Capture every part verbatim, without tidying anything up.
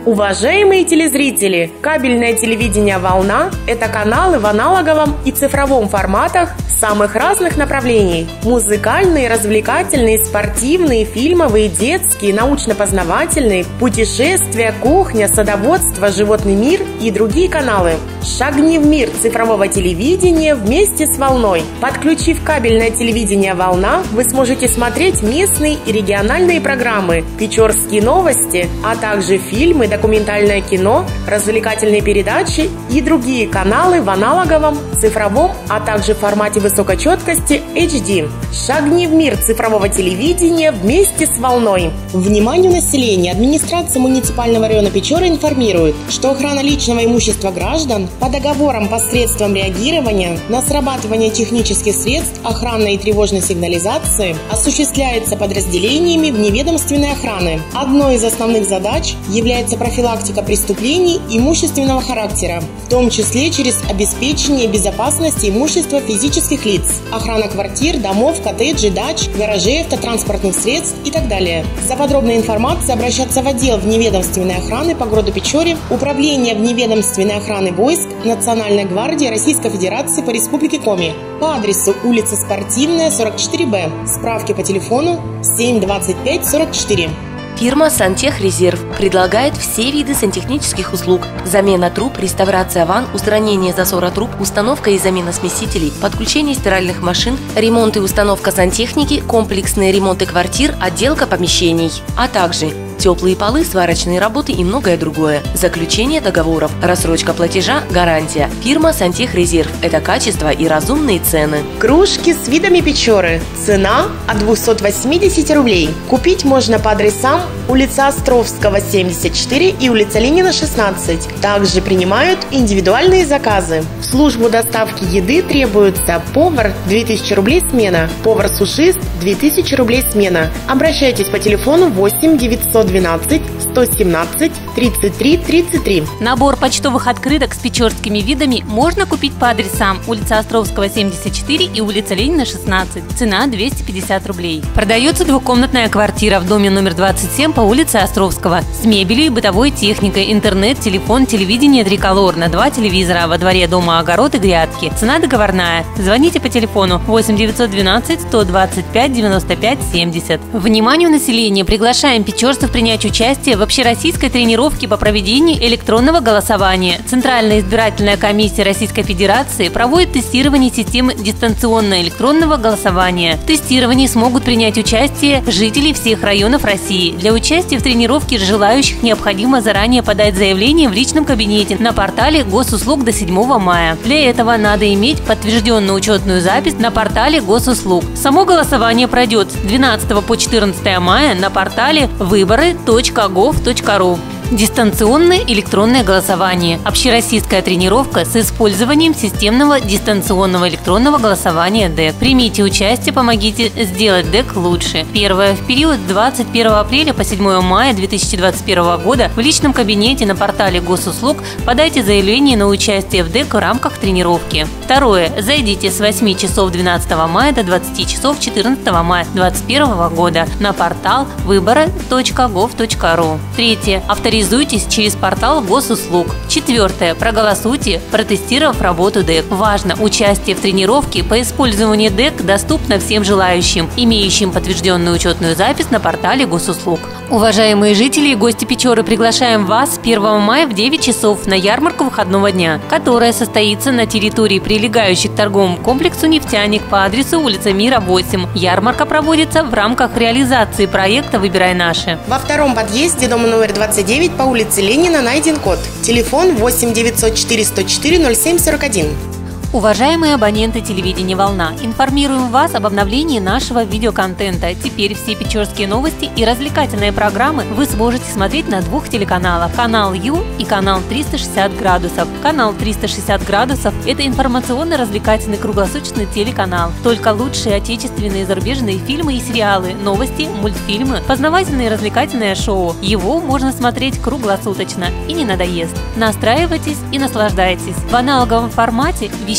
Уважаемые телезрители, кабельное телевидение «Волна» – это каналы в аналоговом и цифровом форматах самых разных направлений. Музыкальные, развлекательные, спортивные, фильмовые, детские, научно-познавательные, путешествия, кухня, садоводство, животный мир и другие каналы. Шагни в мир цифрового телевидения вместе с «Волной». Подключив кабельное телевидение «Волна», вы сможете смотреть местные и региональные программы, печорские новости, а также фильмы, документальное кино, развлекательные передачи и другие каналы в аналоговом, цифровом, а также в формате высокой четкости эйч ди. Шагни в мир цифрового телевидения вместе с «Волной». Вниманию населения администрация муниципального района Печоры информирует, что охрана личного имущества граждан по договорам посредством реагирования на срабатывание технических средств охранной и тревожной сигнализации осуществляется подразделениями вневедомственной охраны. Одной из основных задач является профилактика преступлений имущественного характера, в том числе через обеспечение безопасности имущества физических лиц, охрана квартир, домов, коттеджей, дач, гаражей, автотранспортных средств и так далее. За подробной информацией обращаться в отдел вневедомственной охраны по городу Печоре, Управление вневедомственной охраны войск Национальной гвардии Российской Федерации по Республике Коми по адресу улица Спортивная, сорок четыре бэ. Справки по телефону семь двадцать пять сорок четыре. Фирма «Сантехрезерв» предлагает все виды сантехнических услуг: замена труб, реставрация ванн, устранение засора труб, установка и замена смесителей, подключение стиральных машин, ремонт и установка сантехники, комплексные ремонты квартир, отделка помещений, а также теплые полы, сварочные работы и многое другое. Заключение договоров, рассрочка платежа, гарантия. Фирма «Сантехрезерв» – это качество и разумные цены. Кружки с видами Печоры. Цена от двухсот восьмидесяти рублей. Купить можно по адресам улица Островского, семьдесят четыре и улица Ленина, шестнадцать. Также принимают индивидуальные заказы. В службу доставки еды требуется повар – две тысячи рублей смена, повар-сушист – две тысячи рублей смена. Обращайтесь по телефону восемь девятьсот двенадцать сто семнадцать тридцать три тридцать три. Набор почтовых открыток с печорскими видами можно купить по адресам улица Островского, семьдесят четыре и улица Ленина, шестнадцать. Цена двести пятьдесят рублей. Продается двухкомнатная квартира в доме номер двадцать семь по улице Островского с мебелью и бытовой техникой, интернет, телефон, телевидение Триколор на два телевизора, во дворе дома огород и грядки. Цена договорная. Звоните по телефону восемь девятьсот двенадцать сто двадцать пять девяносто пять семьдесят. Вниманию населения приглашаем печорцев принять участие в общероссийской тренировке по проведению электронного голосования. Центральная избирательная комиссия Российской Федерации проводит тестирование системы дистанционного электронного голосования. В тестировании смогут принять участие жители всех районов России. Для участия в тренировке желающих необходимо заранее подать заявление в личном кабинете на портале госуслуг до седьмого мая. Для этого надо иметь подтвержденную учетную запись на портале госуслуг. Само голосование пройдет с двенадцатого по четырнадцатое мая на портале выборы точка гов точка ру. Дистанционное электронное голосование. Общероссийская тренировка с использованием системного дистанционного электронного голосования ДЭК. Примите участие, помогите сделать ДЭК лучше. Первое. В период с двадцать первого апреля по седьмого мая две тысячи двадцать первого года в личном кабинете на портале госуслуг подайте заявление на участие в ДЭК в рамках тренировки. Второе. Зайдите с восьми часов двенадцатого мая до двадцати часов четырнадцатого мая две тысячи двадцать первого года на портал выборы точка гов точка ру. Третье. Авторизуйтесь через портал госуслуг. Четвертое. Проголосуйте, протестировав работу ДЭК. Важно! Участие в тренировке по использованию ДЭК доступно всем желающим, имеющим подтвержденную учетную запись на портале госуслуг. Уважаемые жители и гости Печоры, приглашаем вас первого мая в девять часов на ярмарку выходного дня, которая состоится на территории, прилегающей к торговому комплексу «Нефтяник» по адресу улица Мира, восемь. Ярмарка проводится в рамках реализации проекта «Выбирай наше». Во втором подъезде дома номер двадцать девять по улице Ленина найден код. Телефон восемь девятьсот четыре сто четыре ноль семь сорок один. Уважаемые абоненты телевидения «Волна», информируем вас об обновлении нашего видеоконтента. Теперь все печорские новости и развлекательные программы вы сможете смотреть на двух телеканалах – канал Ю и канал триста шестьдесят градусов. Канал триста шестьдесят градусов – это информационно-развлекательный круглосуточный телеканал. Только лучшие отечественные и зарубежные фильмы и сериалы, новости, мультфильмы, познавательные и развлекательные шоу. Его можно смотреть круглосуточно и не надоест. Настраивайтесь и наслаждайтесь. В аналоговом формате вещание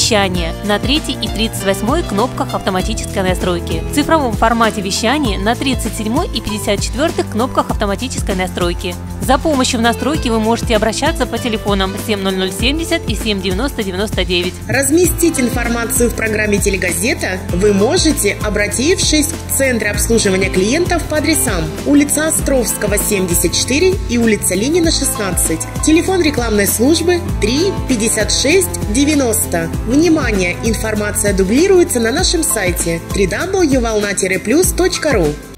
вещания на третьей и тридцать восьмой кнопках автоматической настройки. В цифровом формате вещания на тридцать седьмой и пятьдесят четвёртой кнопках автоматической настройки. За помощью в настройке вы можете обращаться по телефонам семь ноль ноль семьдесят и семь девяносто девяносто девять. Разместить информацию в программе «Телегазета» вы можете, обратившись в Центр обслуживания клиентов по адресам: улица Островского, семьдесят четыре и улица Ленина, шестнадцать. Телефон рекламной службы три пятьдесят шесть девяносто. Внимание! Информация дублируется на нашем сайте дабл ю дабл ю дабл ю точка волна плюс точка ру.